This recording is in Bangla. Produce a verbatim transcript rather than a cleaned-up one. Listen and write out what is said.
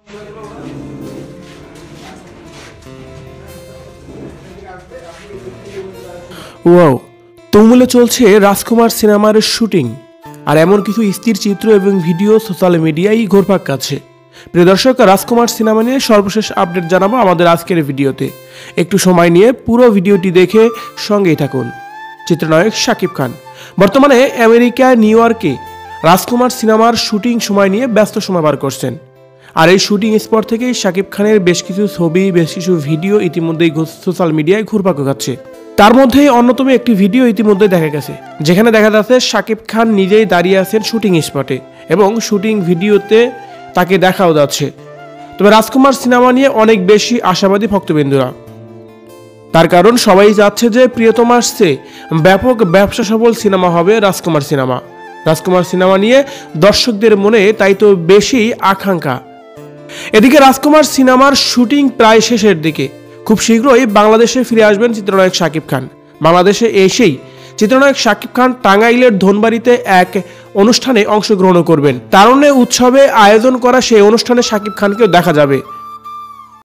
ওয়াও, তুমুলে চলছে রাজকুমার সিনেমার শুটিং, আর এমন কিছু স্থির চিত্র এবং ভিডিও সোশ্যাল মিডিয়ায় ঘুরপাক খাচ্ছে। প্রিয় দর্শক, রাজকুমার সিনেমা নিয়ে সর্বশেষ আপডেট জানাবো আমাদের আজকের ভিডিওতে। একটু সময় নিয়ে পুরো ভিডিওটি দেখে সঙ্গেই থাকুন। চিত্রনায়ক শাকিব খান বর্তমানে আমেরিকা নিউ ইয়র্কে রাজকুমার সিনেমার শুটিং সময় নিয়ে ব্যস্ত সময় বার করছেন। আর এই শুটিং স্পট থেকেই শাকিব খানের বেশ কিছু ছবি, বেশ কিছু ভিডিও ইতিমধ্যেই সোশ্যাল মিডিয়ায় ঘুরপাক খাচ্ছে। তার মধ্যে অন্যতম একটি ভিডিও ইতিমধ্যে দেখা গেছে, যেখানে দেখা যাচ্ছে শাকিব খান নিজেই দাঁড়িয়ে আছেন শুটিং স্পটে এবং শুটিং ভিডিওতে তাকে দেখাও যাচ্ছে। তবে রাজকুমার সিনেমা নিয়ে অনেক বেশি আশাবাদী ভক্তবৃন্দরা। তার কারণ সবাই চাচ্ছে যে প্রিয়তমার চেয়ে ব্যাপক ব্যবসা সফল সিনেমা হবে রাজকুমার সিনেমা। রাজকুমার সিনেমা নিয়ে দর্শকদের মনে তাই তো বেশি আকাঙ্ক্ষা। এদিকে রাজকুমার সিনেমার শুটিং প্রায় শেষের দিকে। খুব শীঘ্রই বাংলাদেশে ফিরে আসবেন চিত্রনায়ক শাকিব খান। বাংলাদেশে এসেই চিত্রনায়ক শাকিব খান টাঙ্গাইলের ধনবাড়িতে এক অনুষ্ঠানে অংশগ্রহণ করবেন। তারুণ্যে উৎসবে আয়োজন করা সেই অনুষ্ঠানে শাকিব খানকেও দেখা যাবে।